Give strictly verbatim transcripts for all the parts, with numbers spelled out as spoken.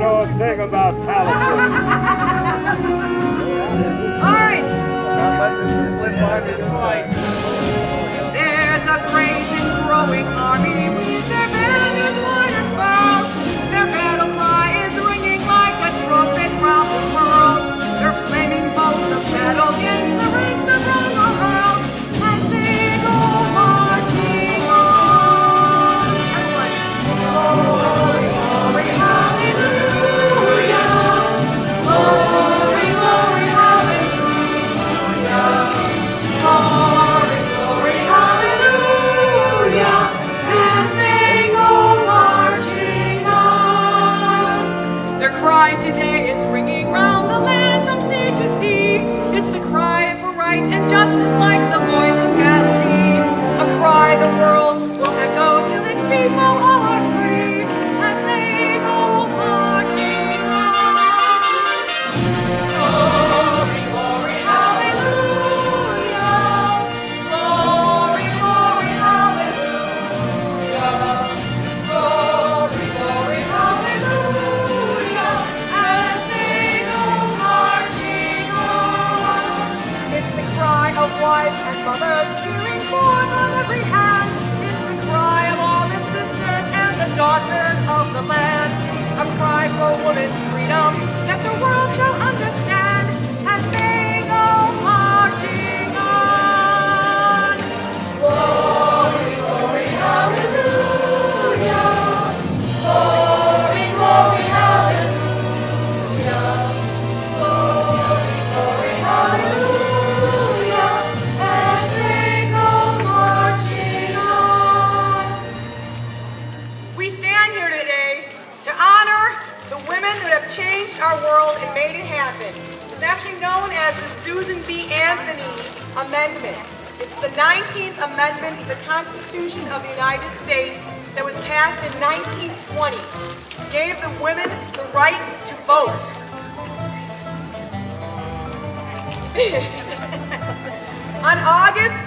know a thing about Palestine. Alright! There's a great and growing army with their banners wide unfurled. Their battle cry is ringing like a trumpet round the world. Their flaming bolts of battle against the ranks of Rome are hurled as they go marching on. Glory, glory, hallelujah. Glory, glory, hallelujah. Glory, glory, hallelujah. As they go marching on. Their cry today is ringing round the land from sea to sea. It's the cry for right and justice like the voice of Galilee. A cry the world will echo till its people all are free as they go marching on. Glory, glory, hallelujah. Glory, glory, hallelujah. Glory, glory, hallelujah. As they go marching on. It's the cry of wives and mothers peering forth on every hand. It's the cry of all the sisters and the daughters of the land. A cry for women's freedom that the world shall understand as they go marching on. Glory, glory, hallelujah. Glory, glory, hallelujah. Glory, glory, hallelujah. As they go marching on. We stand here today to honor the women that have changed our world and made it happen. It's actually known as the Susan B. Anthony Amendment. It's the nineteenth Amendment to the Constitution of the United States that was passed in nineteen twenty. It gave the women the right to vote. On August,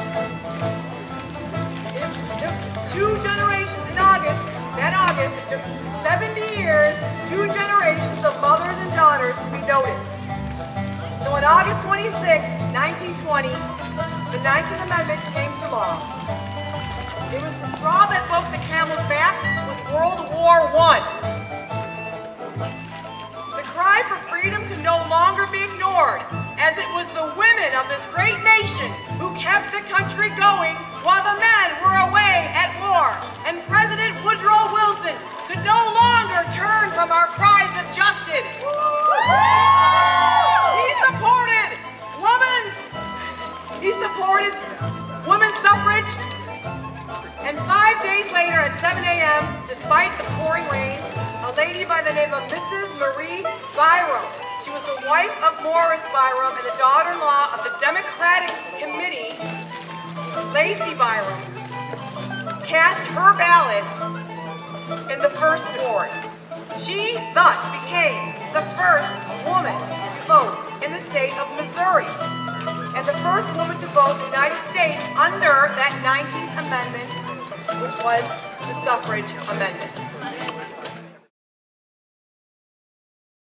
it took two generations in August, that August, it took seventy years, two generations of mothers and daughters to be noticed. So on August twenty-sixth, nineteen twenty, the nineteenth Amendment came to law. It was the straw that broke the camel's back was World War One. The cry for freedom could no longer be ignored, as it was the women of this great nation who kept the country going while the men were away at war. And President Woodrow Wilson could no longer turn from our cries of justice. He supported women's, he supported women's suffrage. And five days later at seven A M, despite the pouring rain, a lady by the name of Missus Marie Byram, she was the wife of Morris Byram and the daughter-in-law of the Democratic Committee, Lacey Byram, cast her ballot in the first ward. She thus became the first woman to vote in the state of Missouri, and the first woman to vote in the United States under that nineteenth Amendment, which was the suffrage amendment.